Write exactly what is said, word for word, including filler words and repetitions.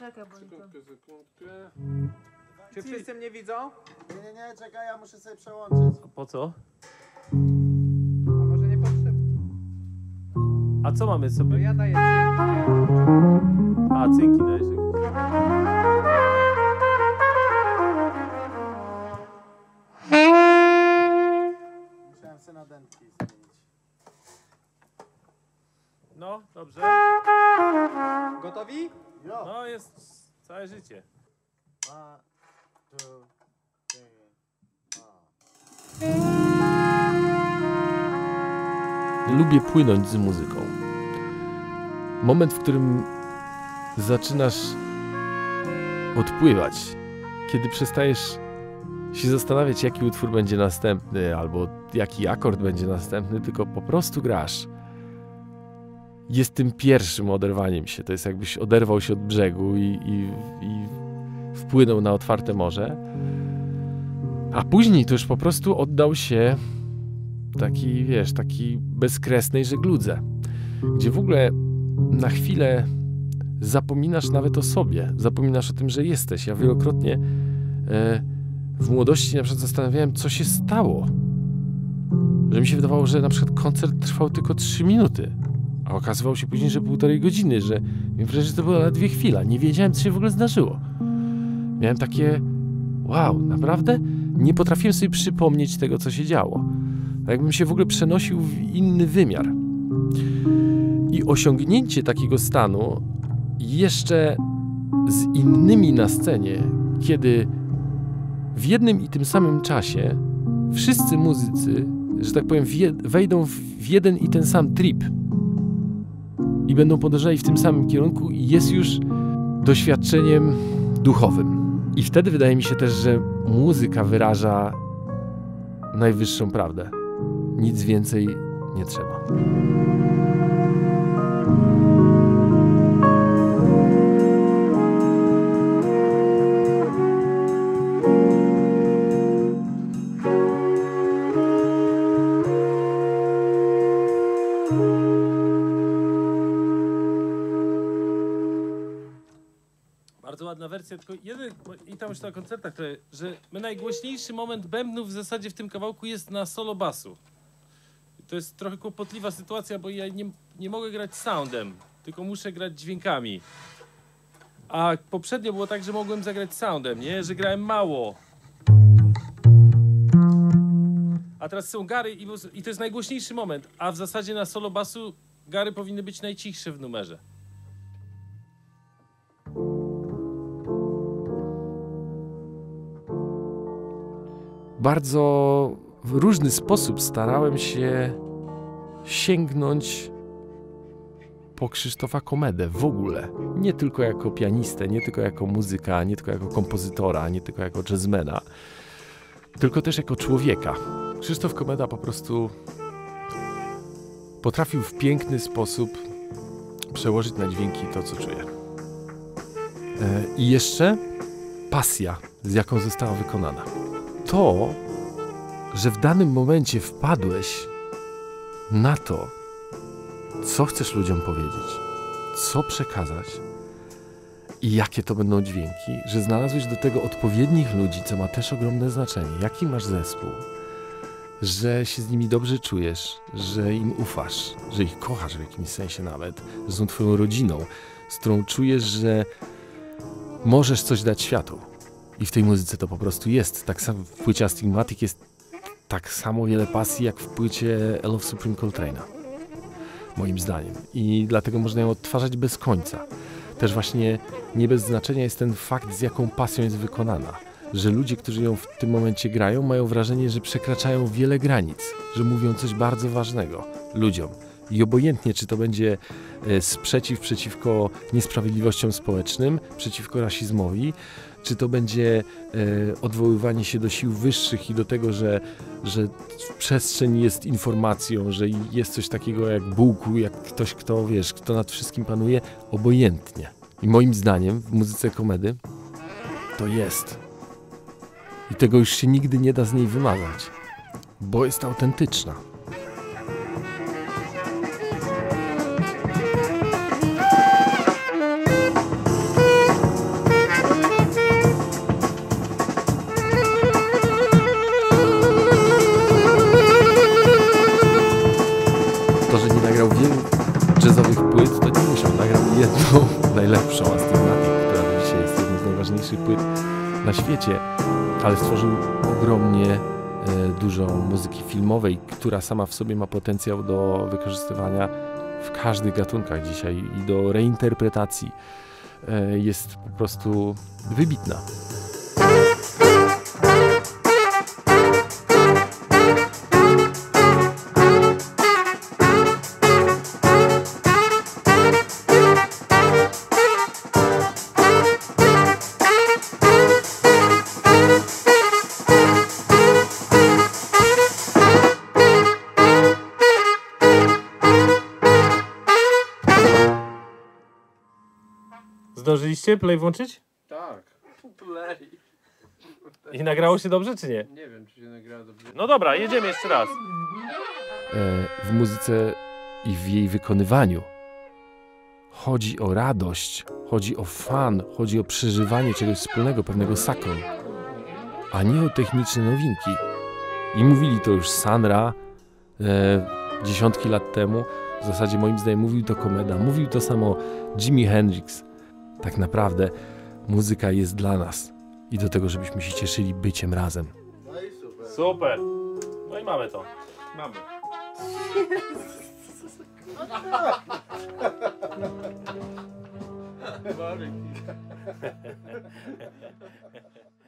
Czekaj, bo Sekundkę, sekundkę. Czy wszyscy mnie widzą? Nie, nie, nie, czekaj, ja muszę sobie przełączyć. A po co? A może nie potrzebne? A co mamy No sobie? ja daję A, cynki dajesz. Musiałem sobie na dętki zmienić. No, dobrze. Gotowi? Jo! No, jest całe życie. One, two, three, four. Lubię płynąć z muzyką. Moment, w którym zaczynasz odpływać, kiedy przestajesz się zastanawiać, jaki utwór będzie następny, albo jaki akord będzie następny, tylko po prostu grasz. Jest tym pierwszym oderwaniem się. To jest jakbyś oderwał się od brzegu i, i, i wpłynął na otwarte morze. A później to już po prostu oddał się takiej, wiesz, takiej bezkresnej żegludze, gdzie w ogóle na chwilę zapominasz nawet o sobie, zapominasz o tym, że jesteś. Ja wielokrotnie e, w młodości na przykład zastanawiałem, co się stało. Że mi się wydawało, że na przykład koncert trwał tylko trzy minuty, a okazywało się później, że półtorej godziny, że miałem wrażenie, że to była ledwie chwila. Nie wiedziałem, co się w ogóle zdarzyło. Miałem takie, wow, naprawdę? Nie potrafiłem sobie przypomnieć tego, co się działo. Jakbym się w ogóle przenosił w inny wymiar. I osiągnięcie takiego stanu jeszcze z innymi na scenie, kiedy w jednym i tym samym czasie wszyscy muzycy, że tak powiem, wejdą w jeden i ten sam trip i będą podążali w tym samym kierunku, i jest już doświadczeniem duchowym. I wtedy wydaje mi się też, że muzyka wyraża najwyższą prawdę. Nic więcej nie trzeba. Bardzo ładna wersja, tylko jeden, i tam już na koncertach, trochę, że my najgłośniejszy moment bębnów w zasadzie w tym kawałku jest na solo basu. To jest trochę kłopotliwa sytuacja, bo ja nie, nie mogę grać soundem, tylko muszę grać dźwiękami. A poprzednio było tak, że mogłem zagrać soundem, nie? Że grałem mało. A teraz są gary i, i to jest najgłośniejszy moment, a w zasadzie na solo basu gary powinny być najcichsze w numerze. Bardzo w różny sposób starałem się sięgnąć po Krzysztofa Komedę w ogóle. Nie tylko jako pianistę, nie tylko jako muzyka, nie tylko jako kompozytora, nie tylko jako jazzmana, tylko też jako człowieka. Krzysztof Komeda po prostu potrafił w piękny sposób przełożyć na dźwięki to, co czuje. I jeszcze pasja, z jaką została wykonana. To, że w danym momencie wpadłeś na to, co chcesz ludziom powiedzieć, co przekazać i jakie to będą dźwięki, że znalazłeś do tego odpowiednich ludzi, co ma też ogromne znaczenie. Jaki masz zespół, że się z nimi dobrze czujesz, że im ufasz, że ich kochasz w jakimś sensie nawet, że są twoją rodziną, z którą czujesz, że możesz coś dać światu. I w tej muzyce to po prostu jest. Tak samo w płycie Astigmatic jest tak samo wiele pasji, jak w płycie L of Supreme Coltrane'a. Moim zdaniem. I dlatego można ją odtwarzać bez końca. Też właśnie nie bez znaczenia jest ten fakt, z jaką pasją jest wykonana. Że ludzie, którzy ją w tym momencie grają, mają wrażenie, że przekraczają wiele granic. Że mówią coś bardzo ważnego ludziom. I obojętnie, czy to będzie sprzeciw przeciwko niesprawiedliwościom społecznym, przeciwko rasizmowi, czy to będzie e, odwoływanie się do sił wyższych i do tego, że, że przestrzeń jest informacją, że jest coś takiego jak Bóg, jak ktoś, kto, wiesz, kto nad wszystkim panuje, obojętnie. I moim zdaniem w muzyce Komedy to jest. I tego już się nigdy nie da z niej wymazać, bo jest autentyczna. to, że nie nagrał wielu jazzowych płyt, to nie musiał. Nagrał jedną najlepszą Astigmatic, która do dzisiaj jest jedną z najważniejszych płyt na świecie, ale stworzył ogromnie e, dużo muzyki filmowej, która sama w sobie ma potencjał do wykorzystywania w każdych gatunkach dzisiaj i do reinterpretacji. E, jest po prostu wybitna. Zdążyliście play włączyć? Tak. Play. I nagrało się dobrze, czy nie? Nie wiem, czy się nagrało dobrze. No dobra, jedziemy jeszcze raz. W muzyce i w jej wykonywaniu chodzi o radość, chodzi o fan, chodzi o przeżywanie czegoś wspólnego, pewnego sakron, a nie o techniczne nowinki. I mówili to już Sanra e, dziesiątki lat temu. W zasadzie moim zdaniem mówił to Komeda, mówił to samo Jimi Hendrix. Tak naprawdę muzyka jest dla nas i do tego, żebyśmy się cieszyli byciem razem. No i super. Super. No i mamy to. Mamy. Marek.